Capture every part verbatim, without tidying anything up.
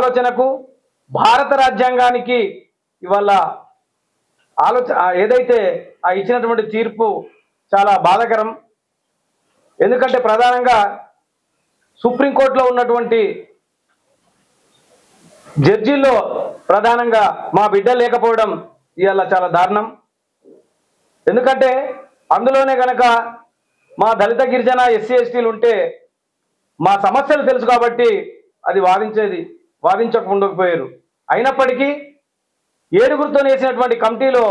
ఆలోచనకు భారత రాజ్యాంగానికి ఇవాళ ఆలోచన ఏదైతే ఆ ఇచ్చినటువంటి తీర్పు చాలా బాధాకరం. ఎందుకంటే ప్రధానంగా సుప్రీంకోర్టులో ఉన్నటువంటి జడ్జీల్లో ప్రధానంగా మా బిడ్డ లేకపోవడం ఇవాళ చాలా దారుణం. ఎందుకంటే అందులోనే కనుక మా దళిత గిరిజన ఎస్సీ ఎస్టీలు ఉంటే మా సమస్యలు తెలుసు కాబట్టి అది వాదించేది వాదించక ఉండకపోయారు. అయినప్పటికీ ఏడుగురితో వేసినటువంటి కమిటీలో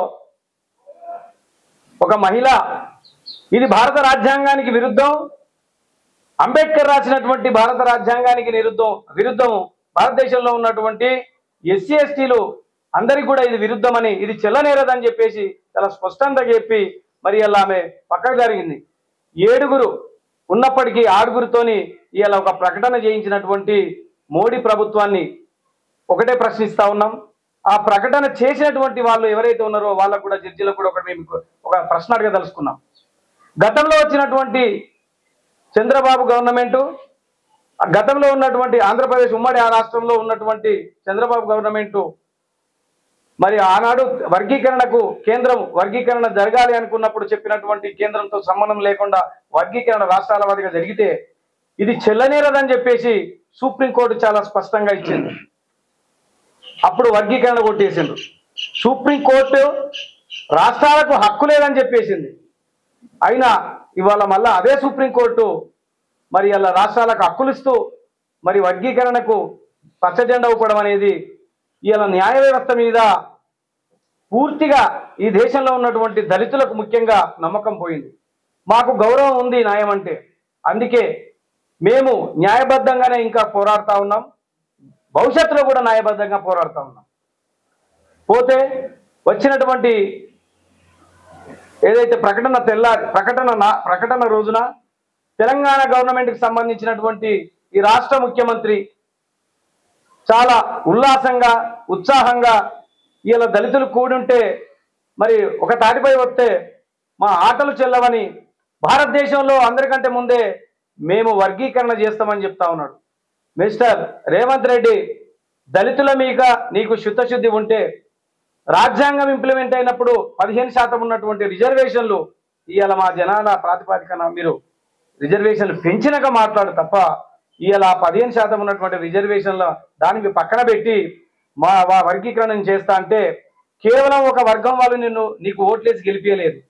ఒక మహిళ ఇది భారత రాజ్యాంగానికి విరుద్ధం, అంబేద్కర్ రాసినటువంటి భారత రాజ్యాంగానికి విరుద్ధం విరుద్ధం భారతదేశంలో ఉన్నటువంటి ఎస్సీ ఎస్టీలు అందరికీ కూడా ఇది విరుద్ధమని, ఇది చెల్లనేరదని చెప్పేసి చాలా స్పష్టంగా చెప్పి మరి అలా ఆమె పక్కకు జరిగింది. ఏడుగురు ఉన్నప్పటికీ ఆరుగురితోని ఇలా ఒక ప్రకటన చేయించినటువంటి మోడీ ప్రభుత్వాన్ని ఒకటే ప్రశ్నిస్తా ఉన్నాం. ఆ ప్రకటన చేసినటువంటి వాళ్ళు ఎవరైతే ఉన్నారో వాళ్ళకు కూడా జడ్జీలకు కూడా ఒకటి మేము ఒక ప్రశ్న అడగదలుచుకున్నాం. గతంలో వచ్చినటువంటి చంద్రబాబు గవర్నమెంటు, గతంలో ఉన్నటువంటి ఆంధ్రప్రదేశ్ ఉమ్మడి ఆ రాష్ట్రంలో ఉన్నటువంటి చంద్రబాబు గవర్నమెంటు మరి ఆనాడు వర్గీకరణకు కేంద్రం వర్గీకరణ జరగాలి అనుకున్నప్పుడు చెప్పినటువంటి కేంద్రంతో సంబంధం లేకుండా వర్గీకరణ రాష్ట్రాల వారీగా జరిగితే ఇది చెల్లనేరదని చెప్పేసి సుప్రీంకోర్టు చాలా స్పష్టంగా ఇచ్చింది. అప్పుడు వర్గీకరణ కొట్టేసిండ్రు. సుప్రీంకోర్టు రాష్ట్రాలకు హక్కు లేదని చెప్పేసింది. అయినా ఇవాళ మళ్ళా అదే సుప్రీంకోర్టు మరి అలా రాష్ట్రాలకు హక్కులు ఇస్తూ మరి వర్గీకరణకు పచ్చజెండా ఊపడం అనేది ఇవాళ న్యాయ వ్యవస్థ మీద పూర్తిగా ఈ దేశంలో ఉన్నటువంటి దళితులకు ముఖ్యంగా నమ్మకం పోయింది. మాకు గౌరవం ఉంది న్యాయం అంటే, అందుకే మేము న్యాయబద్ధంగానే ఇంకా పోరాడుతూ ఉన్నాం, భవిష్యత్తులో కూడా న్యాయబద్ధంగా పోరాడుతూ ఉన్నాం. పోతే వచ్చినటువంటి ఏదైతే ప్రకటన తెల్లారి ప్రకటన ప్రకటన రోజున తెలంగాణ గవర్నమెంట్కి సంబంధించినటువంటి ఈ రాష్ట్ర ముఖ్యమంత్రి చాలా ఉల్లాసంగా ఉత్సాహంగా ఇలా దళితులు కూడుంటే మరి ఒక తాటిపై వస్తే మా ఆటలు చెల్లవని భారతదేశంలో అందరికంటే ముందే మేము వర్గీకరణ చేస్తామని చెప్తా ఉన్నాడు. మిస్టర్ రేవంత్ రెడ్డి, దళితుల మీద నీకు శుద్ధశుద్ధి ఉంటే రాజ్యాంగం ఇంప్లిమెంట్ అయినప్పుడు పదిహేను శాతం ఉన్నటువంటి రిజర్వేషన్లు ఇవాళ మా జనాల ప్రాతిపదికన మీరు రిజర్వేషన్లు పెంచినాక మాట్లాడు తప్ప ఇవాళ పదిహేను శాతం ఉన్నటువంటి రిజర్వేషన్ల దానికి పక్కన పెట్టి మా వర్గీకరణ చేస్తా అంటే కేవలం ఒక వర్గం వాళ్ళు నిన్ను నీకు ఓట్లేసి గెలిపించలేదు,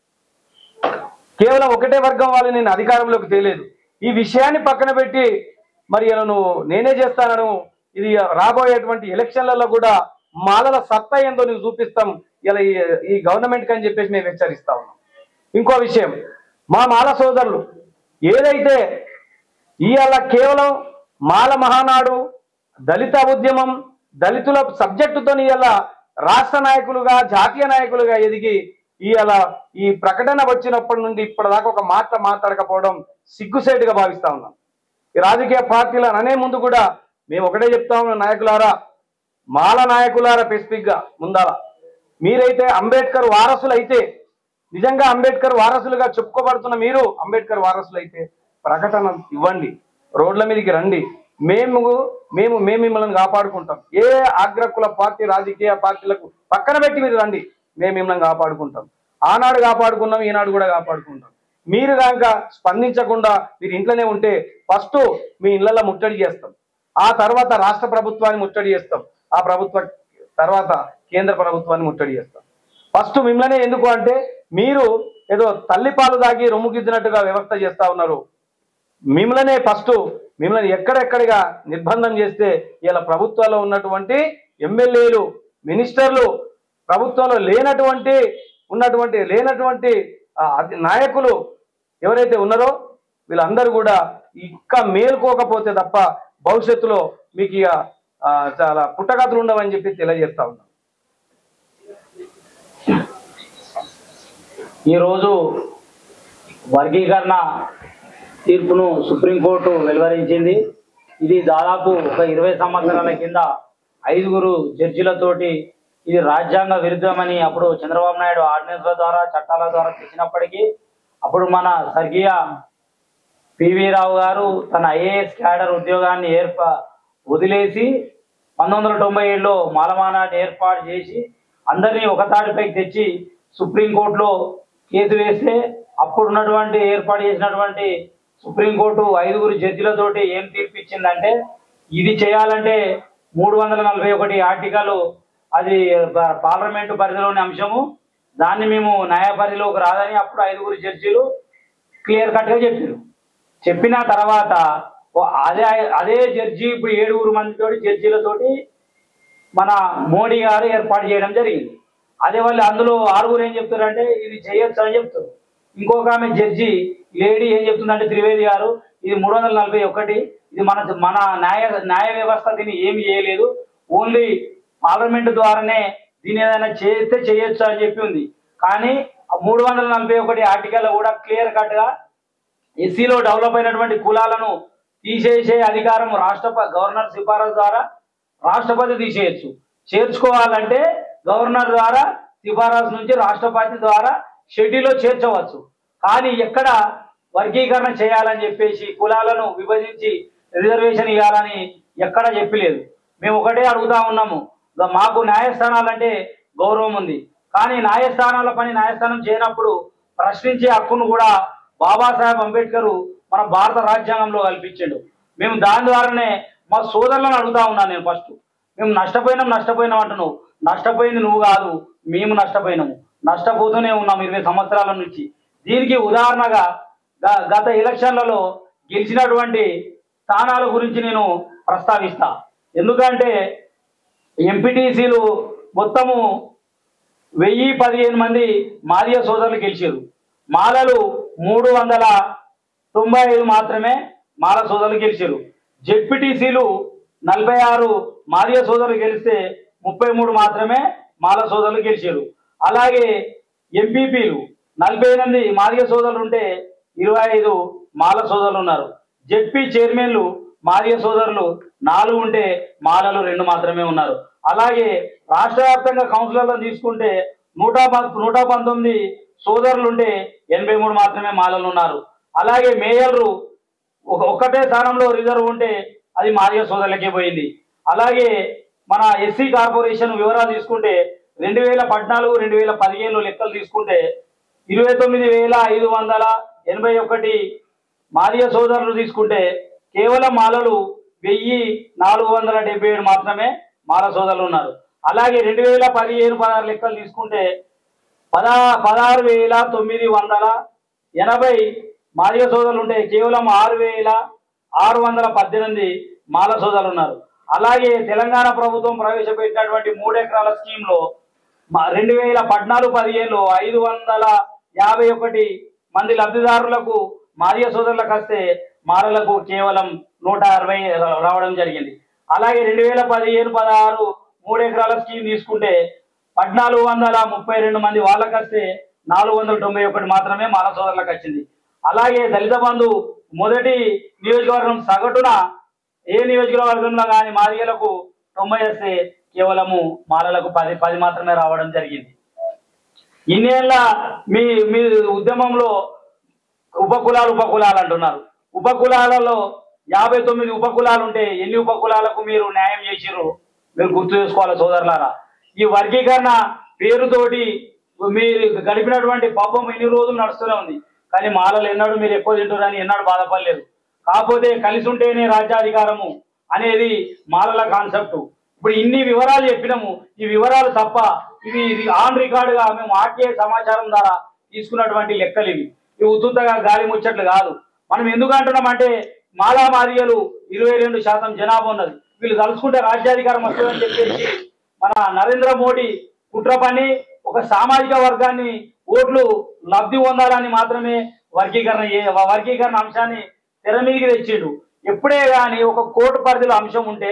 కేవలం ఒకటే వర్గం వాళ్ళు నేను అధికారంలోకి తేలేదు. ఈ విషయాన్ని పక్కన పెట్టి మరి ఇలా నువ్వు నేనే చేస్తానను, ఇది రాబోయేటువంటి ఎలక్షన్లలో కూడా మాలల సత్తా ఏందో నీకు చూపిస్తాం ఇలా ఈ గవర్నమెంట్కి అని చెప్పేసి మేము హెచ్చరిస్తా ఉన్నాం. ఇంకో విషయం, మా మాల సోదరులు ఏదైతే ఇవాళ కేవలం మాల మహానాడు, దళిత ఉద్యమం, దళితుల సబ్జెక్టుతో ఇవాళ రాష్ట్ర నాయకులుగా జాతీయ నాయకులుగా ఎదిగి ఇవాళ ఈ ప్రకటన వచ్చినప్పటి నుండి ఇప్పటిదాకా ఒక మాట మాట్లాడకపోవడం సిగ్గుసేటుగా భావిస్తా ఉన్నాం. ఈ రాజకీయ పార్టీలు అనే ముందు కూడా మేము ఒకటే చెప్తా ఉన్నాం, నాయకులారా, మాల నాయకులారా, స్పెసిఫిక్గా ముందాల మీరైతే అంబేద్కర్ వారసులు అయితే, నిజంగా అంబేద్కర్ వారసులుగా చెప్పుకోబడుతున్న మీరు అంబేద్కర్ వారసులు అయితే ప్రకటన ఇవ్వండి, రోడ్ల మీదకి రండి, మేము మేము మేము మిమ్మల్ని కాపాడుకుంటాం. ఏ అగ్రకుల పార్టీ రాజకీయ పార్టీలకు పక్కన పెట్టి మీరు రండి, మేము మిమ్మల్ని కాపాడుకుంటాం. ఆనాడు కాపాడుకున్నాం, ఈనాడు కూడా కాపాడుకుంటాం. మీరు కనుక స్పందించకుండా మీరు ఇంట్లోనే ఉంటే ఫస్ట్ మీ ఇళ్లలో ముట్టడి చేస్తాం, ఆ తర్వాత రాష్ట్ర ప్రభుత్వాన్ని ముట్టడి చేస్తాం, ఆ ప్రభుత్వ తర్వాత కేంద్ర ప్రభుత్వాన్ని ముట్టడి చేస్తాం. ఫస్ట్ మిమ్మల్నే ఎందుకు అంటే మీరు ఏదో తల్లిపాలు దాగి రొమ్ముగిద్దినట్టుగా వ్యవస్థ చేస్తా ఉన్నారు. మిమ్మల్నే ఫస్ట్ మిమ్మల్ని ఎక్కడెక్కడిగా నిర్బంధం చేస్తే ఇలా ప్రభుత్వాల్లో ఉన్నటువంటి ఎమ్మెల్యేలు, మినిస్టర్లు, ప్రభుత్వంలో లేనటువంటి ఉన్నటువంటి లేనటువంటి నాయకులు ఎవరైతే ఉన్నారో వీళ్ళందరూ కూడా ఇంకా మేల్కోకపోతే తప్ప భవిష్యత్తులో మీకు ఇక చాలా పుట్టగతులు ఉండవని చెప్పి తెలియజేస్తా ఉన్నాం. ఈరోజు వర్గీకరణ తీర్పును సుప్రీంకోర్టు వెలువరించింది. ఇది దాదాపు ఒక ఇరవై సంవత్సరాల కింద ఐదుగురు జడ్జిలతోటి ఇది రాజ్యాంగ విరుద్ధమని అప్పుడు చంద్రబాబు నాయుడు ఆర్డినెన్స్ల ద్వారా చట్టాల ద్వారా తెచ్చినప్పటికీ అప్పుడు మన స్వర్గీయ పివి రావు గారు తన ఐఏఎస్ క్యాడర్ ఉద్యోగాన్ని ఏర్ప వదిలేసి పంతొమ్మిది వందల తొంభై ఏడులో మాలమానాన్ని ఏర్పాటు చేసి అందరినీ ఒక తాటిపైకి తెచ్చి సుప్రీంకోర్టులో కేసు వేస్తే అప్పుడు ఉన్నటువంటి ఏర్పాటు చేసినటువంటి సుప్రీంకోర్టు ఐదుగురు జడ్జిలతోటి ఏం తీర్పు ఇచ్చిందంటే ఇది చేయాలంటే మూడు వందల నలభై ఒకటి ఆర్టికల్ అది పార్లమెంటు పరిధిలోని అంశము, దాన్ని మేము న్యాయ పరిధిలోకి రాదని అప్పుడు ఐదుగురు జడ్జీలు క్లియర్ కట్గా చెప్పారు. చెప్పిన తర్వాత అదే అదే జడ్జి ఇప్పుడు ఏడుగురు మందితోటి జడ్జీలతోటి మన మోడీ గారు ఏర్పాటు చేయడం జరిగింది. అదే వాళ్ళు అందులో ఆరుగురు ఏం చెప్తారంటే ఇది చేయొచ్చు అని చెప్తారు. ఇంకొక ఆమె జడ్జి లేడీ ఏం చెప్తుందంటే త్రివేది గారు ఇది మూడు వందల నలభై ఒకటి ఇది మన మన న్యాయ న్యాయ వ్యవస్థ దీన్ని ఏమి చేయలేదు, ఓన్లీ పార్లమెంటు ద్వారానే దీన్ని ఏదైనా చేస్తే చేయొచ్చు అని చెప్పి ఉంది. కానీ మూడు వందల నలభై ఒకటి ఆర్టికల్ కూడా క్లియర్ కట్గా ఎస్సీలో డెవలప్ అయినటువంటి కులాలను తీసేసే అధికారం రాష్ట్రపతి గవర్నర్ సిఫారసు ద్వారా రాష్ట్రపతి తీసేయచ్చు. చేర్చుకోవాలంటే గవర్నర్ ద్వారా సిఫారసు నుంచి రాష్ట్రపతి ద్వారా షెడ్యూల్లో చేర్చవచ్చు. కానీ ఎక్కడ వర్గీకరణ చేయాలని చెప్పేసి కులాలను విభజించి రిజర్వేషన్ ఇవ్వాలని ఎక్కడ చెప్పలేదు. మేము ఒకటే అడుగుతా ఉన్నాము, మాకు న్యాయస్థానాలంటే గౌరవం ఉంది, కానీ న్యాయస్థానాల పని న్యాయస్థానం చేయనప్పుడు ప్రశ్నించే హక్కును కూడా బాబాసాహెబ్ అంబేద్కర్ మన భారత రాజ్యాంగంలో కల్పించాడు. మేము దాని ద్వారానే మా సోదరులను అడుగుతా ఉన్నాను నేను ఫస్ట్, మేము నష్టపోయినాం నష్టపోయినాం అంటున్నావు, నష్టపోయింది నువ్వు కాదు మేము నష్టపోయినాము, నష్టపోతూనే ఉన్నాం ఇరవై సంవత్సరాల నుంచి. దీనికి ఉదాహరణగా గత ఎలక్షన్లలో గెలిచినటువంటి స్థానాల గురించి నేను ప్రస్తావిస్తా. ఎందుకంటే ఎంపీటీసీలు మొత్తము వెయ్యి పదిహేను మంది మాదిగ సోదరులు గెలిచారు. మాలలు మూడు వందల తొంభై ఐదు మాత్రమే మాల సోదరులు గెలిచారు. జెడ్పీటీసీలు నలభై ఆరు మాదిగ సోదరులు గెలిస్తే ముప్పై మూడు మాత్రమే మాల సోదరులు గెలిచారు. అలాగే ఎంపీపీలు నలభై ఎనిమిది మాదిగ సోదరులు ఉంటే ఇరవై ఐదు మాల సోదరులు ఉన్నారు. జెడ్పీ చైర్మన్లు మాదిగ సోదరులు నాలుగు ఉంటే మాలలు రెండు మాత్రమే ఉన్నారు. అలాగే రాష్ట్ర వ్యాప్తంగా కౌన్సిలర్లను తీసుకుంటే నూట నూట పంతొమ్మిది సోదరులు ఉంటే ఎనభై మూడు మాత్రమే మాలలు ఉన్నారు. అలాగే మేయర్లు ఒక ఒక్కటే స్థానంలో రిజర్వ్ ఉంటే అది మాదిగ సోదరులకే పోయింది. అలాగే మన ఎస్సీ కార్పొరేషన్ వివరాలు తీసుకుంటే రెండు వేల పద్నాలుగు రెండు వేల పదిహేను లెక్కలు తీసుకుంటే ఇరవై తొమ్మిది వేల ఐదు వందల ఎనభై ఒకటి మాదిగ సోదరులు తీసుకుంటే కేవలం మాలలు వెయ్యి నాలుగు వందల డెబ్బై ఏడు మాత్రమే మాల సోదరులు ఉన్నారు. అలాగే రెండు వేల పదిహేను పదహారు లెక్కలు తీసుకుంటే పదా పదహారు వేల తొమ్మిది వందల ఎనభై మాదిగ సోదరులు ఉంటే కేవలం ఆరు వేల ఆరు వందల పద్దెనిమిది మాల సోదరులు ఉన్నారు. అలాగే తెలంగాణ ప్రభుత్వం ప్రవేశపెట్టినటువంటి మూడు ఎకరాల స్కీమ్లో రెండు వేల పద్నాలుగు పదిహేనులో ఐదు వందల యాభై ఒకటి మంది లబ్ధిదారులకు మాదిగ సోదరులకు వస్తే మాలలకు కేవలం నూట అరవై రావడం జరిగింది. అలాగే రెండు వేల పదిహేను పదహారు మూడు ఎకరాల స్కీమ్ తీసుకుంటే పద్నాలుగు వందల ముప్పై రెండు మంది వాళ్ళకి వస్తే నాలుగు వందల తొంభై ఒకటి మాత్రమే మాల సోదరులకు వచ్చింది. అలాగే దళిత బంధు మొదటి నియోజకవర్గం సగటున ఏ నియోజకవర్గంలో కానీ మాదిగలకు తొంభై వస్తే కేవలము మాలలకు పది పది మాత్రమే రావడం జరిగింది. ఇన్నేళ్ళ మీ మీ ఉద్యమంలో ఉపకులాలు ఉపకులాలు అంటున్నారు. ఉపకులాలలో యాభై తొమ్మిది ఉపకులాలు ఉంటే ఎన్ని ఉపకులాలకు మీరు న్యాయం చేసిర్రు మీరు గుర్తు చేసుకోవాలి సోదరులారా. ఈ వర్గీకరణ పేరుతోటి మీరు గడిపినటువంటి పాపం ఎన్ని రోజులు నడుస్తూనే ఉంది, కానీ మాలలు ఎన్నాడు మీరు ఎక్కువ తింటున్నారని ఎన్నాడు బాధపడలేదు. కాకపోతే కలిసి ఉంటేనే రాజ్యాధికారము అనేది మాలల కాన్సెప్ట్. ఇప్పుడు ఇన్ని వివరాలు చెప్పినాము, ఈ వివరాలు తప్ప ఇవి ఆన్ రికార్డుగా మేము ఆర్టీఐ సమాచారం ద్వారా తీసుకున్నటువంటి లెక్కలు ఇవి. ఇవి ఉత్తుగా గాలి ముచ్చట్లు కాదు. మనం ఎందుకు అంటున్నాం అంటే మాలా మాదిగలు ఇరవై రెండు శాతం జనాభా ఉన్నది, వీళ్ళు తలుచుకుంటే రాజ్యాధికారం వస్తుందని చెప్పేసి మన నరేంద్ర మోడీ కుట్ర పని ఒక సామాజిక వర్గాన్ని ఓట్లు లబ్ధి పొందాలని మాత్రమే వర్గీకరణ వర్గీకరణ అంశాన్ని తెర మీదకి తెచ్చిండు. ఎప్పుడే కానీ ఒక కోర్టు పరిధిలో అంశం ఉంటే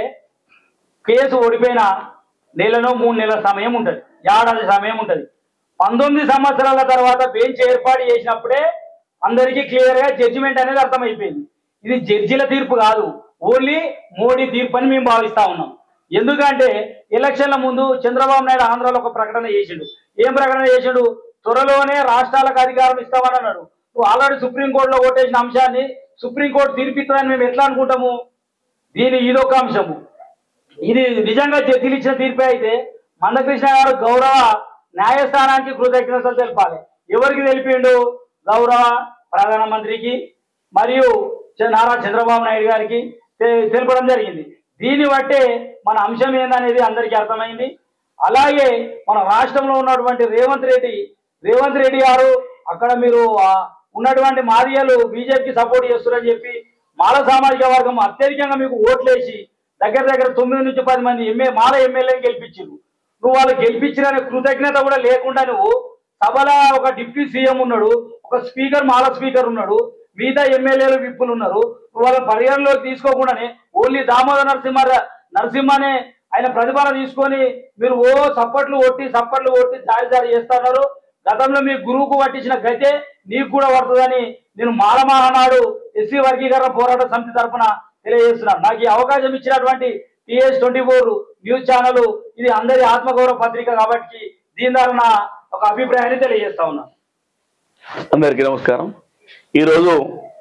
కేసు ఓడిపోయిన నెలలో మూడు నెలల సమయం ఉంటుంది, ఏడాది సమయం ఉంటుంది. పంతొమ్మిది సంవత్సరాల తర్వాత బెంచ్ ఏర్పాటు చేసినప్పుడే అందరికీ క్లియర్గా జడ్జిమెంట్ అనేది అర్థమైపోయింది. ఇది జడ్జిల తీర్పు కాదు, ఓన్లీ మోడీ తీర్పు అని మేము భావిస్తా ఉన్నాం. ఎందుకంటే ఎలక్షన్ల ముందు చంద్రబాబు నాయుడు ఆంధ్రాలో ఒక ప్రకటన చేసిండు. ఏం ప్రకటన చేసిండు? త్వరలోనే రాష్ట్రాలకు అధికారం ఇస్తామని అన్నాడు. నువ్వు ఆల్రెడీ సుప్రీంకోర్టులో ఓటేసిన అంశాన్ని సుప్రీంకోర్టు తీర్పిస్తుందని మేము ఎట్లా అనుకుంటాము? దీని ఇదొక అంశము. ఇది నిజంగా జడ్జిలు ఇచ్చిన తీర్పే అయితే మందకృష్ణ గారు గౌరవ న్యాయస్థానానికి కృతజ్ఞతలు తెలపాలి. ఎవరికి తెలిపిండు? గౌరవ ప్రధానమంత్రికి మరియు నారా చంద్రబాబు నాయుడు గారికి తెలపడం జరిగింది. దీన్ని బట్టే మన అంశం ఏందనేది అందరికీ అర్థమైంది. అలాగే మన రాష్ట్రంలో ఉన్నటువంటి రేవంత్ రెడ్డి రేవంత్ రెడ్డి గారు అక్కడ మీరు ఉన్నటువంటి మాదిగలు బీజేపీకి సపోర్ట్ చేస్తున్నారని చెప్పి మాల సామాజిక వర్గం అత్యధికంగా మీకు ఓట్లేసి దగ్గర దగ్గర తొమ్మిది నుంచి పది మంది ఎమ్మె మాల ఎమ్మెల్యేని గెలిపించారు. నువ్వు వాళ్ళు గెలిపించిన కృతజ్ఞత కూడా లేకుండా నువ్వు సభలో ఒక డిప్యూటీ సీఎం ఉన్నాడు, ఒక స్పీకర్ మాల స్పీకర్ ఉన్నాడు, మిగతా ఎమ్మెల్యేలు విప్పులు ఉన్నారు. నువ్వు వాళ్ళ పరిగణలోకి తీసుకోకుండానే ఓన్లీ దామోదర నరసింహ నరసింహనే ఆయన ప్రతిభాన తీసుకొని మీరు ఓ సప్పట్లు కొట్టి సప్పట్లు కొట్టి జారి జారి చేస్తున్నారు. గతంలో మీ గురువుకు పట్టించిన గతే నీకు కూడా పడుతుందని నేను మాల మహానాడు ఎస్సీ వర్గీకరణ పోరాట సమితి తరఫున తెలియజేస్తున్నాను. నాకు ఈ అవకాశం ఇచ్చినటువంటి T S twenty four news channel ఇది అందరి ఆత్మగౌరవ పత్రిక కాబట్టి దీని ద్వారా నా ఒక అభిప్రాయాన్ని తెలియజేస్తా ఉన్నా. అందరికీ నమస్కారం. ఈరోజు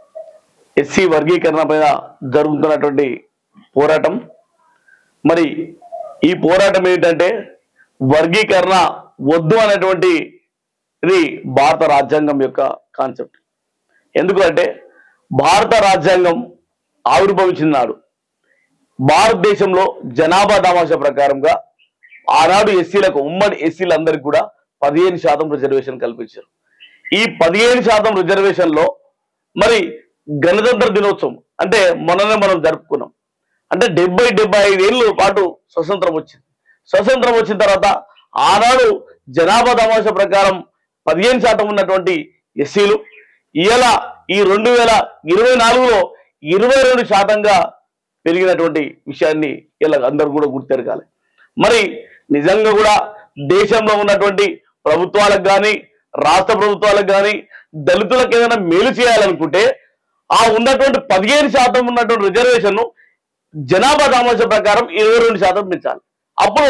ఎస్సీ వర్గీకరణ పైన జరుగుతున్నటువంటి పోరాటం, మరి ఈ పోరాటం ఏంటంటే వర్గీకరణ వద్దు అనేటువంటి ఇది భారత రాజ్యాంగం యొక్క కాన్సెప్ట్. ఎందుకంటే భారత రాజ్యాంగం ఆవిర్భవించిన నాడు భారతదేశంలో జనాభా దామాషా ప్రకారంగా ఆనాడు ఎస్సీలకు ఉమ్మడి ఎస్సీలందరికీ కూడా పదిహేను శాతం రిజర్వేషన్ కల్పించారు. ఈ పదిహేను శాతం రిజర్వేషన్ లో మరి గణతంత్ర దినోత్సవం అంటే మొన్ననే మనం జరుపుకున్నాం. అంటే డెబ్బై డెబ్బై ఐదేళ్ళ పాటు స్వతంత్రం వచ్చింది. స్వతంత్రం వచ్చిన తర్వాత ఆనాడు జనాభా దామాషా ప్రకారం పదిహేను శాతం ఉన్నటువంటి ఎస్సీలు ఇవాళ ఈ రెండు వేల ఇరవై నాలుగులో ఇరవై రెండు శాతంగా పెరిగినటువంటి విషయాన్ని ఇలా అందరూ కూడా గుర్తెరగాలి. మరి నిజంగా కూడా దేశంలో ఉన్నటువంటి ప్రభుత్వాలకు కానీ రాష్ట్ర ప్రభుత్వాలకు కానీ దళితులకు ఏదైనా మేలు చేయాలనుకుంటే ఆ ఉన్నటువంటి పదిహేను శాతం ఉన్నటువంటి రిజర్వేషన్ జనాభా దామాషా ప్రకారం ఇరవై రెండు శాతం పెంచాలి. అప్పుడు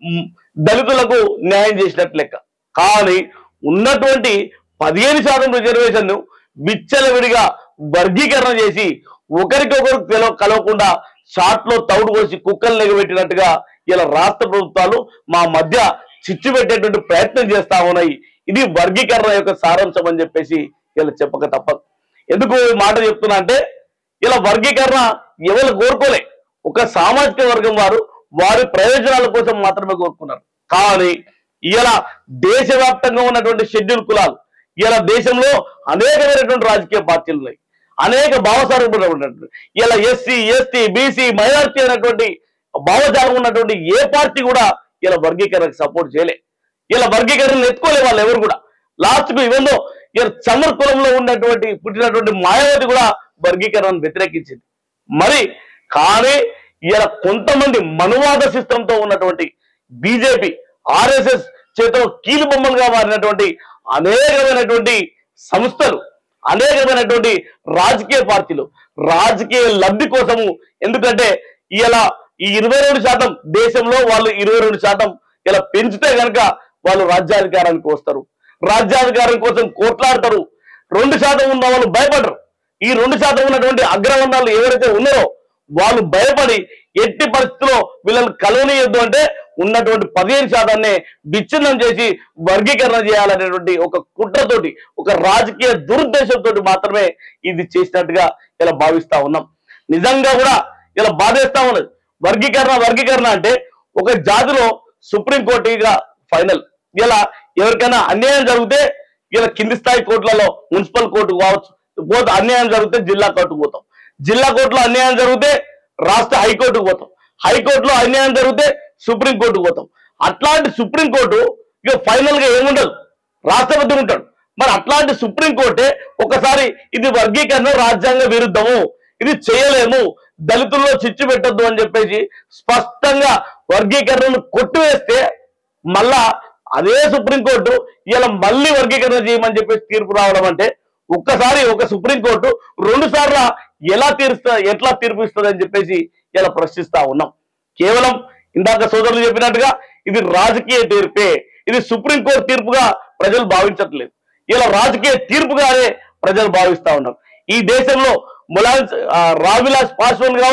దళితులకు న్యాయం చేసినట్టు లెక్క. కానీ ఉన్నటువంటి పదిహేను శాతం రిజర్వేషన్ ను విచ్చలవిడిగా వర్గీకరణ చేసి ఒకరికొకరు తెల కలవకుండా షాట్ లో తౌడు కోసి కుక్కలు నెగబెట్టినట్టుగా ఇలా రాష్ట్ర ప్రభుత్వాలు మా మధ్య చిచ్చు పెట్టేటువంటి ప్రయత్నం చేస్తా ఉన్నాయి. ఇది వర్గీకరణ యొక్క సారాంశం అని చెప్పేసి ఇలా చెప్పక తప్పదు. ఎందుకు మాట చెప్తున్నా అంటే ఇలా వర్గీకరణ ఎవరు కోరుకోలే, ఒక సామాజిక వర్గం వారు వారి ప్రయోజనాల కోసం మాత్రమే కోరుకున్నారు. కానీ ఇలా దేశవ్యాప్తంగా ఉన్నటువంటి షెడ్యూల్ కులాలు ఇలా దేశంలో అనేకమైనటువంటి రాజకీయ పార్టీలు ఉన్నాయి, అనేక భావసారూపంగా ఉన్నటువంటి ఇలా ఎస్సీ ఎస్టీ బీసీ మైనారిటీ అనేటువంటి భావజాలం ఉన్నటువంటి ఏ పార్టీ కూడా ఇలా వర్గీకరణకు సపోర్ట్ చేయలే. ఇలా వర్గీకరణ ఎత్తుకోలే వాళ్ళు ఎవరు కూడా. లాస్ట్ కు ఇవన్నో ఇలా చమర్ కులంలో ఉన్నటువంటి పుట్టినటువంటి మాయావతి కూడా వర్గీకరణను వ్యతిరేకించింది. మరి కానీ ఇలా కొంతమంది మనువాద సిస్టంతో ఉన్నటువంటి బీజేపీ ఆర్ఎస్ఎస్ చేతిలో కీలు బొమ్మలుగా మారినటువంటి అనేకమైనటువంటి సంస్థలు, అనేకమైనటువంటి రాజకీయ పార్టీలు రాజకీయ లబ్ధి కోసము, ఎందుకంటే ఇలా ఈ ఇరవై రెండు శాతం దేశంలో వాళ్ళు ఇరవై రెండు శాతం ఇలా పెంచితే కనుక వాళ్ళు రాజ్యాధికారానికి వస్తారు, రాజ్యాధికారం కోసం కోట్లాడతారు. రెండు శాతం ఉన్న వాళ్ళు భయపడరు. ఈ రెండు శాతం ఉన్నటువంటి అగ్రవర్ణాలు ఎవరైతే ఉన్నారో వాళ్ళు భయపడి ఎట్టి పరిస్థితుల్లో వీళ్ళని కలవనీయొద్దు అంటే ఉన్నటువంటి పదిహేను శాతాన్ని విచ్ఛిన్నం చేసి వర్గీకరణ చేయాలనేటువంటి ఒక కుట్రతోటి, ఒక రాజకీయ దురుద్దేశంతో మాత్రమే ఇది చేసినట్టుగా ఇలా భావిస్తా ఉన్నాం. నిజంగా కూడా ఇలా బాధేస్తా ఉన్నది. వర్గీకరణ వర్గీకరణ అంటే ఒక జాతిలో సుప్రీంకోర్టుగా ఫైనల్. ఇలా ఎవరికైనా అన్యాయం జరిగితే ఇలా కింది స్థాయి కోర్టులలో మున్సిపల్ కోర్టుకు కావచ్చు, పోతే అన్యాయం జరిగితే జిల్లా కోర్టుకు పోతాం, జిల్లా కోర్టులో అన్యాయం జరిగితే రాష్ట్ర హైకోర్టుకు పోతాం, హైకోర్టులో అన్యాయం జరిగితే సుప్రీంకోర్టుకు పోతాం. అట్లాంటి సుప్రీంకోర్టు ఇక ఫైనల్ గా ఏముండదు, రాష్ట్రపతి ఉంటాడు. మరి అట్లాంటి సుప్రీంకోర్టే ఒకసారి ఇది వర్గీకరణ రాజ్యాంగ విరుద్ధము, ఇది చేయలేము, దళితుల్లో చిచ్చు పెట్టద్దు అని చెప్పేసి స్పష్టంగా వర్గీకరణను కొట్టివేస్తే మళ్ళా అదే సుప్రీంకోర్టు ఇలా మళ్ళీ వర్గీకరణ చేయమని చెప్పేసి తీర్పు రావడం అంటే ఒక్కసారి ఒక సుప్రీంకోర్టు రెండు సార్లు ఎలా తీరుస్తా ఎట్లా తీర్పు ఇస్తుంది అని చెప్పేసి ఇలా ప్రశ్నిస్తా ఉన్నాం. కేవలం ఇందాక సోదరులు చెప్పినట్టుగా ఇది రాజకీయ తీర్పే, ఇది సుప్రీంకోర్టు తీర్పుగా ప్రజలు భావించట్లేదు, ఇలా రాజకీయ తీర్పుగానే ప్రజలు భావిస్తా ఉన్నారు. ఈ దేశంలో ములాయం రావిలాస్ పాస్వాన్ కావచ్చు,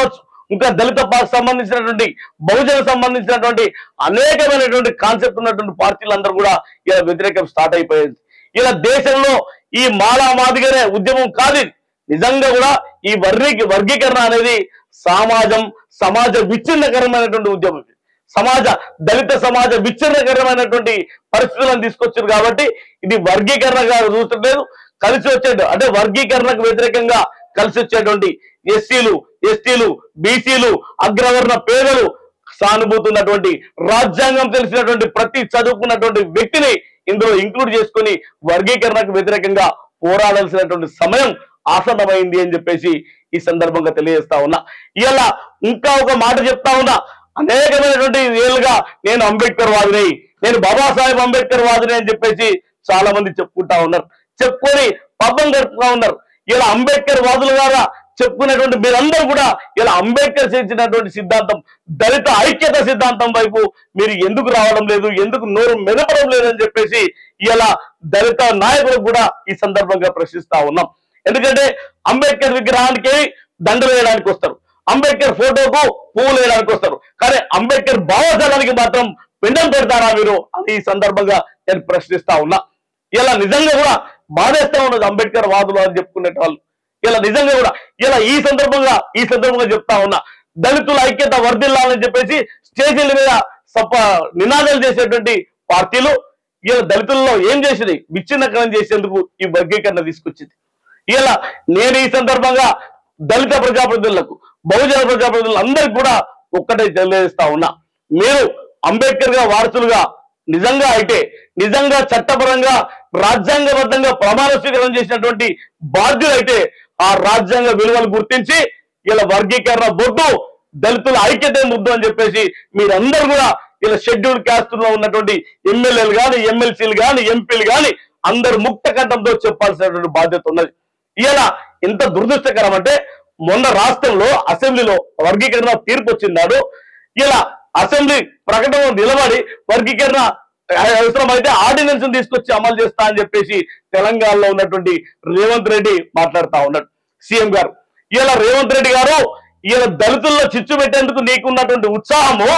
ఇంకా దళిత పార్టీ సంబంధించినటువంటి బహుజన సంబంధించినటువంటి అనేకమైనటువంటి కాన్సెప్ట్ ఉన్నటువంటి పార్టీలందరూ కూడా ఇలా వ్యతిరేకం స్టార్ట్ అయిపోయింది. ఇలా దేశంలో ఈ మాలా మాదిగనే ఉద్యమం కాదు, నిజంగా కూడా ఈ వర్గీ వర్గీకరణ అనేది సమాజం సమాజ విచ్ఛిన్నకరమైనటువంటి ఉద్యమం. సమాజ దళిత సమాజ విచ్ఛిన్నకరమైనటువంటి పరిస్థితులను తీసుకొచ్చారు కాబట్టి ఇది వర్గీకరణగా చూస్తలేదు, కలిసి వచ్చేటు అంటే వర్గీకరణకు వ్యతిరేకంగా కలిసి వచ్చేటువంటి ఎస్సీలు ఎస్టీలు బీసీలు అగ్రవర్ణ పేదలు సానుభూతి ఉన్నటువంటి రాజ్యాంగం తెలిసినటువంటి ప్రతి చదువుకున్నటువంటి వ్యక్తిని ఇందులో ఇంక్లూడ్ చేసుకొని వర్గీకరణకు వ్యతిరేకంగా పోరాడాల్సినటువంటి సమయం ఆసన్నమైంది అని చెప్పేసి ఈ సందర్భంగా తెలియజేస్తా ఉన్నా. ఇలా ఇంకా ఒక మాట చెప్తా ఉన్నా, అనేకమైనటువంటి ఏళ్ళుగా నేను అంబేద్కర్ వాదిని, నేను బాబాసాహెబ్ అంబేద్కర్ వాదిని అని చెప్పేసి చాలా మంది చెప్పుకుంటా ఉన్నారు, చెప్పుకొని పబ్బం గడుపుతా ఉన్నారు. ఇలా అంబేద్కర్ వాదుల ద్వారా చెప్పుకునేటువంటి మీరందరూ కూడా ఇలా అంబేద్కర్ చేసినటువంటి సిద్ధాంతం దళిత ఐక్యత సిద్ధాంతం వైపు మీరు ఎందుకు రావడం లేదు, ఎందుకు నోరు మెదపడం లేదని చెప్పేసి ఇలా దళిత నాయకులకు కూడా ఈ సందర్భంగా ప్రశ్నిస్తా ఉన్నాం. ఎందుకంటే అంబేద్కర్ విగ్రహానికి దండ వేయడానికి వస్తారు, అంబేద్కర్ ఫోటోకు పువ్వులు వేయడానికి వస్తారు, కానీ అంబేద్కర్ భావజాలానికి మాత్రం పిండం పెడతారా మీరు అని ఈ సందర్భంగా నేను ప్రశ్నిస్తా ఉన్నా. ఇలా నిజంగా కూడా బాధేస్తా ఉన్నది అంబేద్కర్ వాదులు అని చెప్పుకునే వాళ్ళు. ఇలా నిజంగా కూడా ఇలా ఈ సందర్భంగా ఈ సందర్భంగా చెప్తా ఉన్నా, దళితుల ఐక్యత వర్ధిల్లాలని చెప్పేసి స్టేజీల మీద సప నినాదాలు చేసేటువంటి పార్టీలు ఇలా దళితుల్లో ఏం చేసింది, విచ్ఛిన్నకరణ చేసేందుకు ఈ వర్గీకరణ తీసుకొచ్చింది. ఇలా నేను ఈ సందర్భంగా దళిత ప్రజాప్రతినిధులకు బహుజన ప్రజాప్రతినిధులు అందరికి కూడా ఒక్కటే తెలియజేస్తా ఉన్నా, మీరు అంబేద్కర్ గా వారసులుగా నిజంగా అయితే నిజంగా చట్టపరంగా రాజ్యాంగబద్ధంగా ప్రమాణ స్వీకారం చేసినటువంటి బాధ్యులైతే ఆ రాజ్యాంగ విలువలు గుర్తించి ఇలా వర్గీకరణ బొడ్డు దళితుల ఐక్యత ముద్దు అని చెప్పేసి మీరందరూ కూడా ఇలా షెడ్యూల్ క్యాస్ట్ లో ఉన్నటువంటి ఎమ్మెల్యేలు కానీ ఎమ్మెల్సీలు కానీ ఎంపీలు కానీ అందరు ముక్త కంఠంతో చెప్పాల్సినటువంటి బాధ్యత ఉన్నది. ఇలా ఎంత దురదృష్టకరం అంటే మొన్న రాష్ట్రంలో అసెంబ్లీలో వర్గీకరణ తీర్పు వచ్చిందాడు, ఇలా అసెంబ్లీ ప్రకటన నిలబడి వర్గీకరణ అవసరమైతే ఆర్డినెన్స్ తీసుకొచ్చి అమలు చేస్తా అని చెప్పేసి తెలంగాణలో ఉన్నటువంటి రేవంత్ రెడ్డి మాట్లాడుతా ఉన్నాడు సీఎం గారు. ఇలా రేవంత్ రెడ్డి గారు ఇలా దళితుల్లో చిచ్చు పెట్టేందుకు నీకున్నటువంటి ఉత్సాహము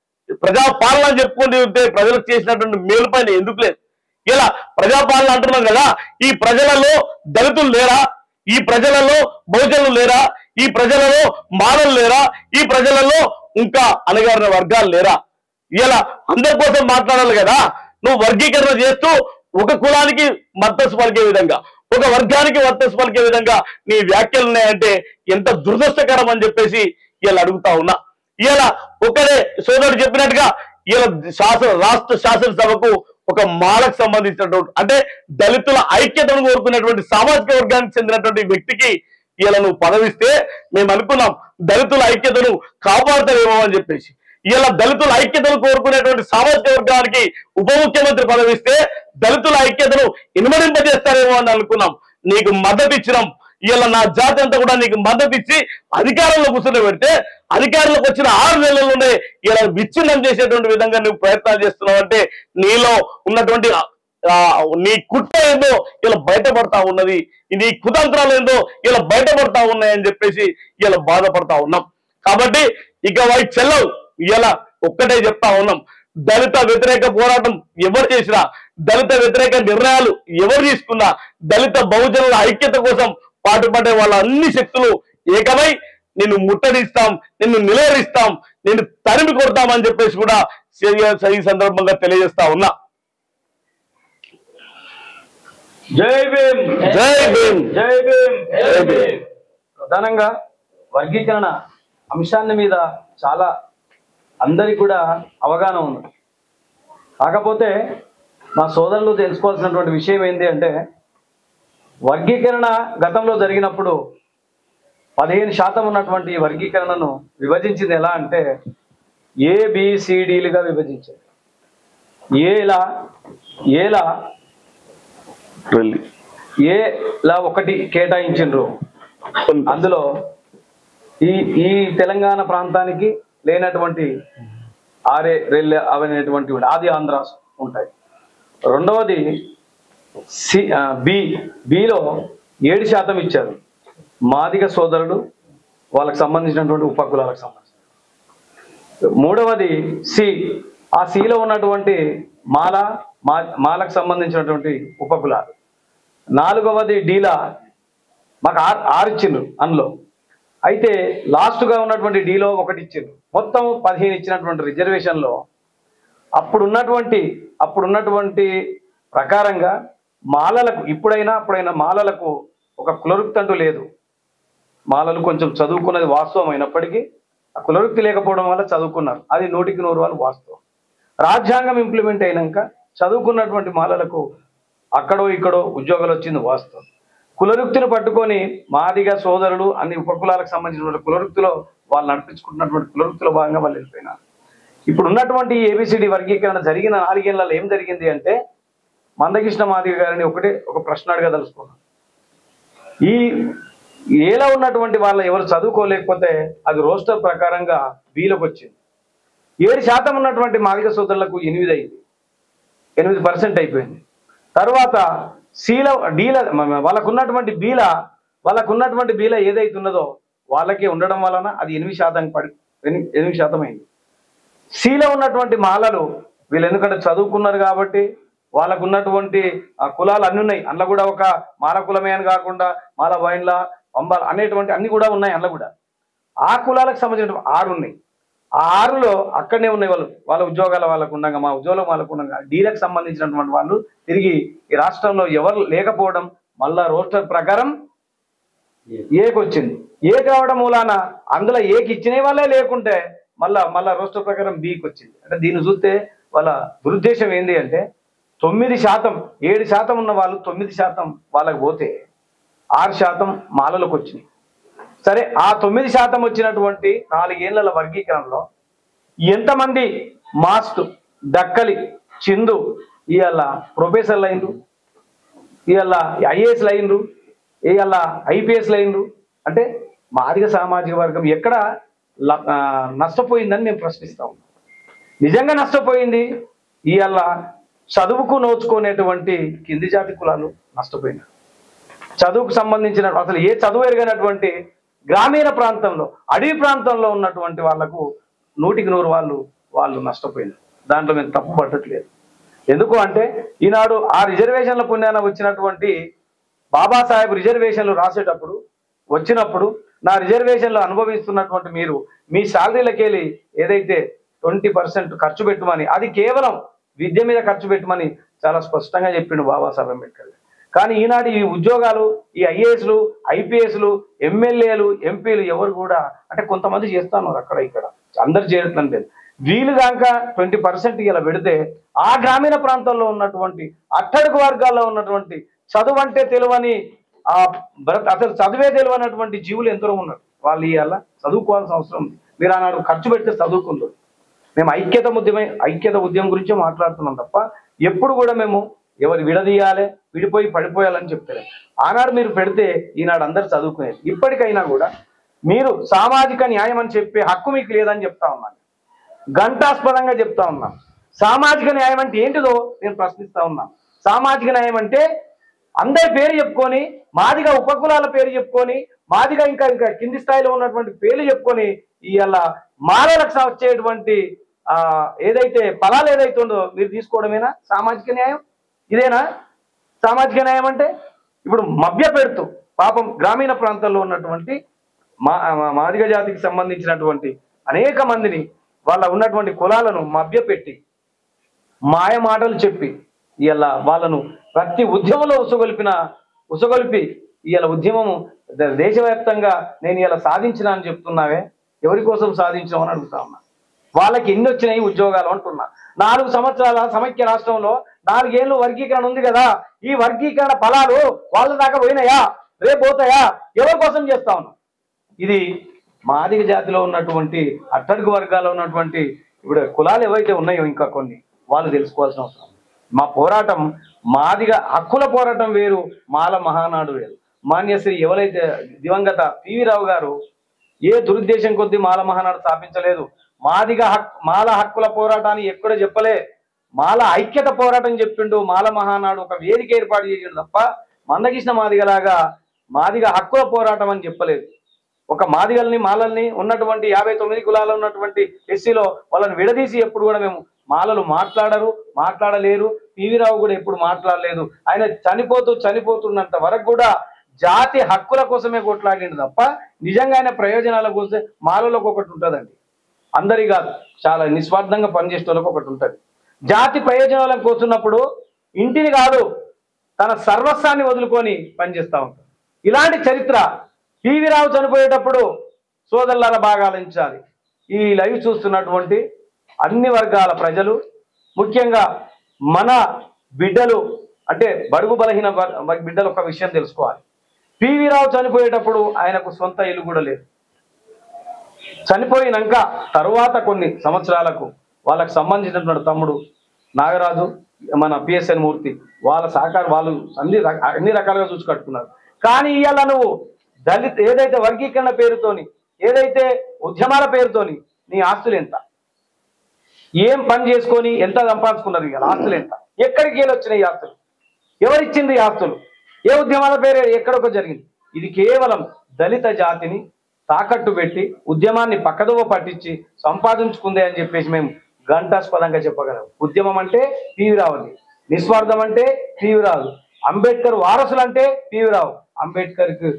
ప్రజాపాలన చెప్పుకుంటూ ఉంటే ప్రజలకు చేసినటువంటి మేలు పైన ఎందుకు లేదు? ఇలా ప్రజాపాలన అంటున్నాం కదా, ఈ ప్రజలలో దళితులు లేరా, ఈ ప్రజలలో బహుజనులు లేరా, ఈ ప్రజలలో మానవులు లేరా, ఈ ప్రజలలో ఇంకా అణగారిన వర్గాలు లేరా? ఇలా అందరి కోసం మాట్లాడాలి కదా. నువ్వు వర్గీకరణ చేస్తూ ఒక కులానికి మద్దతు పలికే విధంగా ఒక వర్గానికి మద్దతు పలికే విధంగా నీ వ్యాఖ్యలు ఉన్నాయంటే ఎంత దురదృష్టకరం అని చెప్పేసి ఇలా అడుగుతా ఉన్నా. ఇలా ఒకరే సోదరుడు చెప్పినట్టుగా ఇలా శాసన రాష్ట్ర శాసనసభకు ఒక మాలకు సంబంధించినటువంటి అంటే దళితుల ఐక్యతను కోరుకునేటువంటి సామాజిక వర్గానికి చెందినటువంటి వ్యక్తికి ఇలా నువ్వు పదవిస్తే మేము అనుకున్నాం దళితుల ఐక్యతను కాపాడతావేమో అని చెప్పేసి. ఇలా దళితుల ఐక్యతను కోరుకునేటువంటి సామాజిక వర్గానికి ఉప ముఖ్యమంత్రి పదవిస్తే దళితుల ఐక్యతను ఇనుమడింపజేస్తారేమో అని అనుకున్నాం. నీకు మద్దతు ఇచ్చినాం. ఇలా నా జాతి అంతా కూడా నీకు మద్దతు ఇచ్చి అధికారంలో కూర్చుని పెడితే అధికారంలోకి వచ్చిన ఆరు నెలల్లోనే ఇలా విచ్ఛిన్నం చేసేటువంటి విధంగా నువ్వు ప్రయత్నాలు చేస్తున్నావు అంటే నీలో ఉన్నటువంటి నీ కుట్ర ఏందో ఇలా బయటపడతా ఉన్నది, నీ కుతంత్రాలు ఏందో ఇలా బయటపడతా ఉన్నాయని చెప్పేసి ఇలా బాధపడతా ఉన్నాం. కాబట్టి ఇక వై చెల్లవు. ఇలా ఒక్కటే చెప్తా ఉన్నాం, దళిత వ్యతిరేక పోరాటం ఎవరు చేసినా, దళిత వ్యతిరేక నిర్ణయాలు ఎవరు తీసుకున్నా, దళిత బహుజనుల ఐక్యత కోసం పాటుపడే వాళ్ళ అన్ని శక్తులు ఏకమై నిన్ను ముట్టడిస్తాం, నిన్ను నిలవరిస్తాం, నిన్ను తరిమి కొడతామని చెప్పేసి కూడా ఈ సందర్భంగా తెలియజేస్తా ఉన్నా. జై భీమ్, జై భీమ్, జై భీమ్, జై భీమ్. ప్రధానంగా వర్గీకరణ అంశాన్ని మీద చాలా అందరికి కూడా అవగాహన ఉంది. కాకపోతే మా సోదరులు తెలుసుకోవాల్సినటువంటి విషయం ఏంటి అంటే వర్గీకరణ గతంలో జరిగినప్పుడు పదిహేను శాతం ఉన్నటువంటి వర్గీకరణను విభజించింది ఎలా అంటే ఏబిసిడీలుగా విభజించారు. ఏలా ఏలా ఏలా ఒకటి కేటాయించిండ్రు. అందులో ఈ ఈ తెలంగాణ ప్రాంతానికి లేనటువంటి ఆరే రెల్ అవనేటువంటి ఆది ఆంధ్రాస్ ఉంటాయి. రెండవది సి బి బిలో ఏడు శాతం ఇచ్చారు. మాదిగ సోదరుడు వాళ్ళకి సంబంధించినటువంటి ఉపకులాలకు సంబంధించి. మూడవది సి, ఆ సిలో ఉన్నటువంటి మాల మా మాలకు సంబంధించినటువంటి ఉపకులాలు. నాలుగవది డీలా, మాకు ఆరు ఆరు ఇచ్చిండ్రు అందులో. అయితే లాస్ట్గా ఉన్నటువంటి డీలో ఒకటి ఇచ్చిండ్రు. మొత్తం పదిహేను ఇచ్చినటువంటి రిజర్వేషన్లో అప్పుడున్నటువంటి అప్పుడున్నటువంటి ప్రకారంగా మాలలకు ఇప్పుడైనా అప్పుడైనా మాలలకు ఒక కులవృత్తి అంటూ లేదు. మాలలు కొంచెం చదువుకున్నది వాస్తవం అయినప్పటికీ ఆ కులవృత్తి లేకపోవడం వల్ల చదువుకున్నారు, అది నూటికి నూరు వాళ్ళు వాస్తవం. రాజ్యాంగం ఇంప్లిమెంట్ అయినాక చదువుకున్నటువంటి మాలలకు అక్కడో ఇక్కడో ఉద్యోగాలు వచ్చింది వాస్తవం. కులవృత్తిని పట్టుకొని మాదిగా సోదరులు అన్ని ఉపకులాలకు సంబంధించినటువంటి కులవృత్తిలో వాళ్ళు నడిపించుకుంటున్నటువంటి కులవృత్తిలో భాగంగా వాళ్ళు వెళ్ళిపోయినారు. ఇప్పుడు ఉన్నటువంటి ఏబిసిడి వర్గీకరణ జరిగిన నాలుగేళ్లలో ఏం జరిగింది అంటే, మందకృష్ణ మాదిగ గారిని ఒకటే ఒక ప్రశ్న అడగదలుచుకున్నాను. ఈ ఏలో ఉన్నటువంటి వాళ్ళ ఎవరు చదువుకోలేకపోతే అది రోస్టర్ ప్రకారంగా బీలకు వచ్చింది. ఏడు శాతం ఉన్నటువంటి మాదిగ సోదరులకు ఎనిమిది అయింది, ఎనిమిది పర్సెంట్ అయిపోయింది. తర్వాత సీల డీల వాళ్ళకు ఉన్నటువంటి బీల వాళ్ళకు ఉన్నటువంటి బీల ఏదైతే ఉన్నదో వాళ్ళకి ఉండడం వలన అది ఎనిమిది శాతం పడి ఎనిమిది శాతం అయింది. సీలో ఉన్నటువంటి మాలలు వీళ్ళు ఎందుకంటే చదువుకున్నారు కాబట్టి వాళ్ళకు ఉన్నటువంటి కులాలు అన్ని ఉన్నాయి. అందులో కూడా ఒక మాల కులమే అని కాకుండా మాల వైన్ల పంబాల అనేటువంటి అన్ని కూడా ఉన్నాయి. అందులో కూడా ఆ కులాలకు సంబంధించిన ఆరు ఉన్నాయి. ఆ ఆరులో అక్కడనే ఉన్నాయి వాళ్ళు వాళ్ళ ఉద్యోగాల వాళ్ళకు ఉండగా, మా ఉద్యోగం వాళ్ళకు ఉండగా డీలకు సంబంధించినటువంటి వాళ్ళు తిరిగి ఈ రాష్ట్రంలో ఎవరు లేకపోవడం మళ్ళా రోస్టర్ ప్రకారం ఏకి వచ్చింది. ఏ కావడం మూలాన అందులో ఏకి ఇచ్చిన వాళ్ళే లేకుంటే మళ్ళా మళ్ళా రోస్టర్ ప్రకారం బీకి వచ్చింది. అంటే దీన్ని చూస్తే వాళ్ళ దురుద్దేశం ఏంటి అంటే, తొమ్మిది శాతం ఏడు శాతం ఉన్న వాళ్ళు తొమ్మిది శాతం వాళ్ళకి పోతే ఆరు శాతం మాలలకు వచ్చినాయి. సరే, ఆ తొమ్మిది శాతం వచ్చినటువంటి నాలుగేళ్ల వర్గీకరణలో ఎంతమంది మాస్ట్ దక్కలి చిందు ఇవాళ ప్రొఫెసర్లు అయినరు, ఇవాళ ఐఏఎస్లు అయినరు, ఇవాళ ఐపీఎస్లు అయినరు. అంటే మాదిగ సామాజిక వర్గం ఎక్కడ నష్టపోయిందని మేము ప్రశ్నిస్తా ఉన్నాం. నిజంగా నష్టపోయింది ఇవాళ చదువుకు నోచుకునేటువంటి కింది జాతి కులాలు నష్టపోయినారు. చదువుకు సంబంధించిన అసలు ఏ చదువు ఎరగనటువంటి గ్రామీణ ప్రాంతంలో అడవి ప్రాంతంలో ఉన్నటువంటి వాళ్లకు నూటికి నూరు వాళ్ళు వాళ్ళు నష్టపోయినారు. దాంట్లో మేము తప్పు పట్టట్లేదు. ఎందుకు అంటే ఈనాడు ఆ రిజర్వేషన్ల పుణ్యాన వచ్చినటువంటి బాబాసాహెబ్ రిజర్వేషన్లు రాసేటప్పుడు వచ్చినప్పుడు నా రిజర్వేషన్లు అనుభవిస్తున్నటువంటి మీరు మీ శాలరీలకెళ్ళి ఏదైతే ట్వంటీ పర్సెంట్ ఖర్చు పెట్టమని, అది కేవలం విద్య మీద ఖర్చు పెట్టమని చాలా స్పష్టంగా చెప్పిండు బాబాసాహెబ్ అంబేద్కర్. కానీ ఈనాడు ఈ ఉద్యోగాలు ఈ ఐఏఎస్లు ఐపీఎస్లు ఎమ్మెల్యేలు ఎంపీలు ఎవరు కూడా అంటే కొంతమంది చేస్తున్నారు అక్కడ ఇక్కడ, అందరు చేయట్లేదు లేదు. వీళ్ళు కాక ట్వంటీ పర్సెంట్ ఇలా పెడితే ఆ గ్రామీణ ప్రాంతంలో ఉన్నటువంటి అట్టడుగు వర్గాల్లో ఉన్నటువంటి చదువు అంటే తెలియని ఆ అసలు చదివే తెలియనటువంటి జీవులు ఎంతో ఉన్నారు. వాళ్ళు ఇవాళ చదువుకోవాల్సిన అవసరం ఉంది. మీరు ఆనాడు ఖర్చు పెడితే చదువుకుందరు. మేము ఐక్యత ఉద్యమం ఐక్యత ఉద్యమం గురించే మాట్లాడుతున్నాం తప్ప ఎప్పుడు కూడా మేము ఎవరు విడదీయాలి విడిపోయి పడిపోయాలని చెప్తారు. ఆనాడు మీరు పెడితే ఈనాడు అందరు చదువుకునేది. ఇప్పటికైనా కూడా మీరు సామాజిక న్యాయం అని చెప్పే హక్కు మీకు లేదని చెప్తా ఉన్నాను, గంటాస్పదంగా చెప్తా ఉన్నాను. సామాజిక న్యాయం అంటే ఏంటిదో నేను ప్రశ్నిస్తా ఉన్నాను. సామాజిక న్యాయం అంటే అందరి పేరు చెప్పుకొని మాదిగా ఉపకులాల పేరు చెప్పుకొని మాదిగా ఇంకా ఇంకా కింది స్థాయిలో ఉన్నటువంటి పేర్లు చెప్పుకొని ఇవాళ మాలలకు వచ్చేటువంటి ఆ ఏదైతే ఫలాలు ఏదైతే ఉందో మీరు తీసుకోవడమేనా సామాజిక న్యాయం? ఇదేనా సామాజిక న్యాయం అంటే? ఇప్పుడు మభ్య పెడుతూ పాపం గ్రామీణ ప్రాంతాల్లో ఉన్నటువంటి మా మాదిగ జాతికి సంబంధించినటువంటి అనేక మందిని వాళ్ళ ఉన్నటువంటి కులాలను మభ్యపెట్టి మాయ మాటలు చెప్పి ఇలా వాళ్ళను ప్రతి ఉద్యమంలో ఉసగొల్పిన ఉసగొల్పి ఇవాళ ఉద్యమము దేశవ్యాప్తంగా నేను ఇలా సాధించిన అని చెప్తున్నావే, ఎవరి కోసం సాధించినావు అని అడుగుతా ఉన్నా. వాళ్ళకి ఎన్ని వచ్చినాయి ఉద్యోగాలు అంటున్నా. నాలుగు సంవత్సరాల సమైక్య రాష్ట్రంలో నాలుగేళ్ళు వర్గీకరణ ఉంది కదా, ఈ వర్గీకరణ ఫలాలు వాళ్ళ దాకా పోయినాయా? రేపు పోతాయా? ఎవరి కోసం చేస్తా ఉన్నాం? ఇది మాదిగ జాతిలో ఉన్నటువంటి అట్టడుగు వర్గాల్లో ఉన్నటువంటి ఇప్పుడు కులాలు ఏవైతే ఉన్నాయో ఇంకా కొన్ని వాళ్ళు తెలుసుకోవాల్సిన అవసరం. మా పోరాటం మాదిగ హక్కుల పోరాటం వేరు, మాల మహానాడు వేరు. మాన్యశ్రీ ఎవరైతే దివంగత పివి రావు గారు ఏ దురుద్దేశం కొద్దీ మాల మహానాడు స్థాపించలేదు. మాదిగ హక్ మాల హక్కుల పోరాటాన్ని ఎక్కడ చెప్పలే, మాల ఐక్యత పోరాటం చెప్పిండు. మాల మహానాడు ఒక వేదిక ఏర్పాటు చేసిండు తప్ప మందకృష్ణ మాదిగలాగా మాదిగ హక్కుల పోరాటం అని చెప్పలేదు. ఒక మాదిగల్ని మాలల్ని ఉన్నటువంటి యాభై తొమ్మిది కులాలు ఉన్నటువంటి ఎస్సీలో వాళ్ళని విడదీసి ఎప్పుడు కూడా మేము మాలలు మాట్లాడరు, మాట్లాడలేరు. పివి రావు కూడా ఎప్పుడు మాట్లాడలేదు. ఆయన చనిపోతూ చనిపోతున్నంత వరకు కూడా జాతి హక్కుల కోసమే కొట్లాడిండు తప్ప నిజంగా ఆయన ప్రయోజనాల కోసం మాలలకు ఒకటి ఉంటుందండి, అందరి కాదు, చాలా నిస్వార్థంగా పనిచేసే వాళ్ళకి ఒకటి ఉంటుంది. జాతి ప్రయోజనాలకు కోస్తున్నప్పుడు ఇంటిని కాదు తన సర్వస్వాన్ని వదులుకొని పనిచేస్తూ ఉంటారు. ఇలాంటి చరిత్ర పివి రావు చనిపోయేటప్పుడు సోదరులారా బాగా ఆలోచించాలి. ఈ లైవ్ చూస్తున్నటువంటి అన్ని వర్గాల ప్రజలు, ముఖ్యంగా మన బిడ్డలు, అంటే బడుగు బలహీన బిడ్డలు ఒక విషయం తెలుసుకోవాలి. పివి రావు చనిపోయేటప్పుడు ఆయనకు సొంత ఇల్లు కూడా లేదు. చనిపోయినాక తరువాత కొన్ని సంవత్సరాలకు వాళ్ళకు సంబంధించినటువంటి తమ్ముడు నాగరాజు, మన పిఎస్ఎన్ మూర్తి, వాళ్ళ సహకారం వాళ్ళు అన్ని అన్ని రకాలుగా చూసి కట్టుకున్నారు. కానీ ఇవాళ నువ్వు దళిత ఏదైతే వర్గీకరణ పేరుతోని, ఏదైతే ఉద్యమాల పేరుతోని నీ ఆస్తులు ఎంత, ఏం పని చేసుకొని ఎంత సంపాదించుకున్నారు, ఇవాళ ఆస్తులు ఎంత, ఎక్కడికి వెళ్ళి వచ్చినాయి ఈ ఆస్తులు, ఎవరిచ్చింది ఈ ఆస్తులు, ఏ ఉద్యమాల పేరు ఎక్కడికో జరిగింది. ఇది కేవలం దళిత జాతిని తాకట్టు పెట్టి ఉద్యమాన్ని పక్కదోవ పట్టించి సంపాదించుకుందే అని చెప్పేసి మేము ఘంటాస్పదంగా చెప్పగలం. ఉద్యమం అంటే పివి రావుది, నిస్వార్థం అంటే పివి రావు, అంబేద్కర్ వారసులు అంటే పివి రావు, అంబేద్కర్కి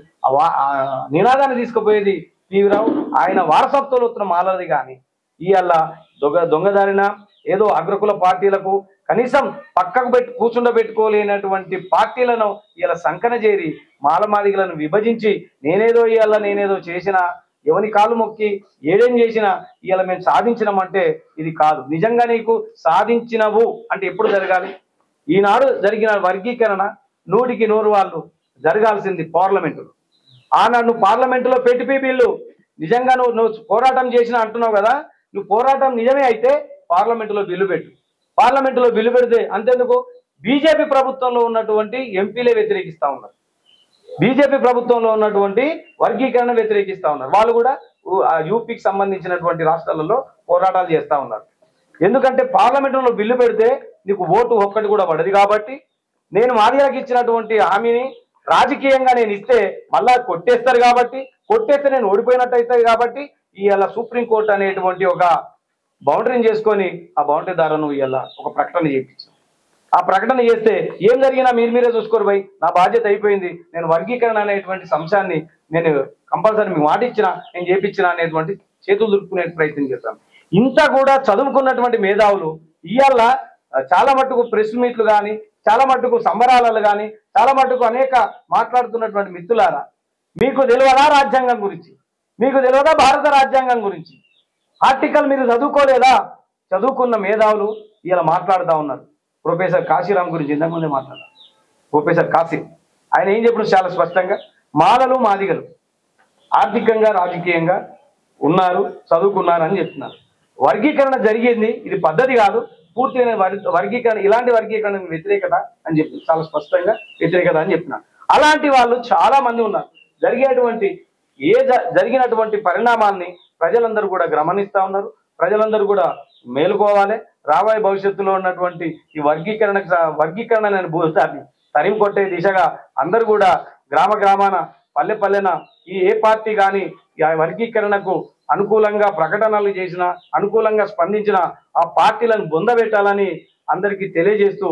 నినాదాన్ని తీసుకుపోయేది పివి రావు, ఆయన వారసత్వంలో వస్తున్న మాలది. కానీ ఇవాళ దొంగ దొంగదారిన ఏదో అగ్రకుల పార్టీలకు కనీసం పక్కకు పెట్టి కూర్చుండబెట్టుకోలేనటువంటి పార్టీలను ఇలా సంకన చేరి మాలమాదిగలను విభజించి నేనేదో ఇవాళ నేనేదో చేసిన, ఎవని కాలు మొక్కి ఏడేం చేసినా ఇవాళ మేము సాధించినామంటే ఇది కాదు. నిజంగా నీకు సాధించినవు అంటే ఎప్పుడు జరగాలి? ఈనాడు జరిగిన వర్గీకరణ నూటికి నూరు వాళ్ళు జరగాల్సింది పార్లమెంటులో. ఆనాడు నువ్వు పార్లమెంటులో పెట్టి బిల్లు నిజంగా నువ్వు నువ్వు పోరాటం చేసిన అంటున్నావు కదా, నువ్వు పోరాటం నిజమే అయితే పార్లమెంటులో బిల్లు పెట్టు. పార్లమెంటులో బిల్లు పెడితే అంతేందుకు బీజేపీ ప్రభుత్వంలో ఉన్నటువంటి ఎంపీలే వ్యతిరేకిస్తా ఉన్నారు, బీజేపీ ప్రభుత్వంలో ఉన్నటువంటి వర్గీకరణ వ్యతిరేకిస్తా ఉన్నారు. వాళ్ళు కూడా యూపీకి సంబంధించినటువంటి రాష్ట్రాలలో పోరాటాలు చేస్తా ఉన్నారు. ఎందుకంటే పార్లమెంటులో బిల్లు పెడితే నీకు ఓటు ఒక్కటి కూడా పడదు. కాబట్టి నేను మాదిగలకు ఇచ్చినటువంటి హామీని రాజకీయంగా నేను ఇస్తే మళ్ళా కొట్టేస్తారు, కాబట్టి కొట్టేస్తే నేను ఓడిపోయినట్టు అవుతుంది. కాబట్టి ఇవాళ సుప్రీంకోర్టు అనేటువంటి ఒక బౌండరీని చేసుకొని ఆ బౌండరీ ద్వారా నువ్వు ఇవాళ ఒక ప్రకటన చేయించావు. ఆ ప్రకటన చేస్తే ఏం జరిగినా మీరు మీరే చూసుకోరు భయ్, నా బాధ్యత అయిపోయింది, నేను వర్గీకరణ అనేటువంటి అంశాన్ని నేను కంపల్సరీ మీకు మాట ఇచ్చిన, నేను చేపించిన అనేటువంటి చేతులు దులుపుకునే ప్రయత్నం చేస్తాను. ఇంత కూడా చదువుకున్నటువంటి మేధావులు ఇవాళ చాలా మట్టుకు ప్రెస్ మీట్లు కానీ, చాలా మట్టుకు సంబరాలు కానీ, చాలా మట్టుకు అనేక మాట్లాడుతున్నటువంటి మిత్రులారా, మీకు తెలియదా రాజ్యాంగం గురించి? మీకు తెలియదా భారత రాజ్యాంగం గురించి? ఆర్టికల్ మీరు చదువుకోలేదా? చదువుకున్న మేధావులు ఇలా మాట్లాడుతూ ఉన్నారు. ప్రొఫెసర్ కాశీరామ్ గురించి ఇంతకుముందే మాట్లాడారు. ప్రొఫెసర్ కాశీ ఆయన ఏం చెప్పిన చాలా స్పష్టంగా, మాలలు మాదిగలు ఆర్థికంగా రాజకీయంగా ఉన్నారు, చదువుకున్నారు అని చెప్తున్నారు. వర్గీకరణ జరిగింది, ఇది పద్ధతి కాదు, పూర్తిగా వర్గీకరణ ఇలాంటి వర్గీకరణ వ్యతిరేకత అని చెప్పి చాలా స్పష్టంగా వ్యతిరేకత అని చెప్తున్నారు. అలాంటి వాళ్ళు చాలా మంది ఉన్నారు. జరిగేటువంటి ఏ జరిగినటువంటి పరిణామాల్ని ప్రజలందరూ కూడా గమనిస్తూ ఉన్నారు. ప్రజలందరూ కూడా మేలుకోవాలి. రాబోయే భవిష్యత్తులో ఉన్నటువంటి ఈ వర్గీకరణకు వర్గీకరణ అనే భూతాన్ని తరిమి కొట్టే దిశగా అందరూ కూడా గ్రామ గ్రామాన పల్లె పల్లెన ఈ ఏ పార్టీ కానీ ఈ వర్గీకరణకు అనుకూలంగా ప్రకటనలు చేసిన, అనుకూలంగా స్పందించిన ఆ పార్టీలను బొందబెట్టాలని అందరికీ తెలియజేస్తూ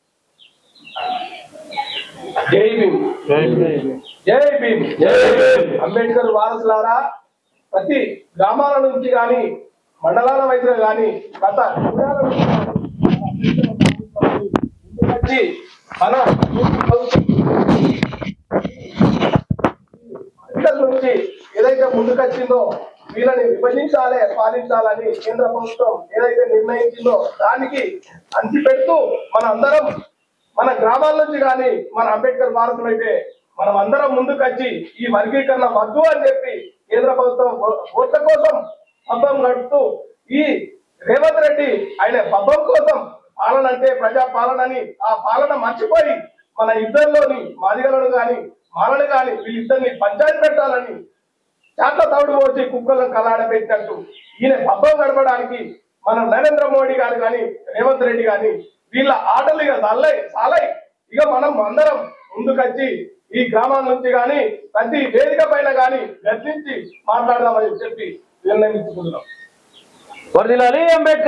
జై భీమ్, జై భీమ్, జై భీమ్. అంబేద్కర్ వారసులారా, ప్రతి గ్రామాల నుంచి కానీ మండలాల వైద్యులు కానీ గత వచ్చి మన నుంచి ఏదైతే ముందుకొచ్చిందో వీళ్ళని విభజించాలి, పాలించాలని కేంద్ర ప్రభుత్వం ఏదైతే నిర్ణయించిందో దానికి అంతి పెడుతూ మన అందరం మన గ్రామాల నుంచి కానీ మన అంబేద్కర్ వారసులు అయితే మనం అందరం ముందుకొచ్చి ఈ వర్గీకరణ వద్దు అని చెప్పి కేంద్ర ప్రభుత్వం ఓట్ల కోసం పబ్బం గడుపుతూ ఈ రేవంత్ రెడ్డి ఆయన పబ్బం కోసం పాలన అంటే ప్రజా పాలనని ఆ పాలన మర్చిపోయి మన ఇద్దరిలోని మాదిగలను కానీ మాలను కానీ వీళ్ళిద్దరిని పంచాయతీ పెట్టాలని చాట్ల తవుడు పోసి కుక్కలను కలాడబెట్టినట్టు ఈయన పబ్బం గడపడానికి మన నరేంద్ర మోడీ గారు కానీ రేవంత్ రెడ్డి కానీ వీళ్ళ ఆటలు ఇక చల్లై చాలై ఇక మనం అందరం ముందుకొచ్చి ఈ గ్రామాల నుంచి కానీ ప్రతి వేదిక పైన కానీ గర్జించి మాట్లాడదామని చెప్పి నిర్ణయించుకుంటున్నాం. వర్ధిల్లాలి అంబేద్కర్.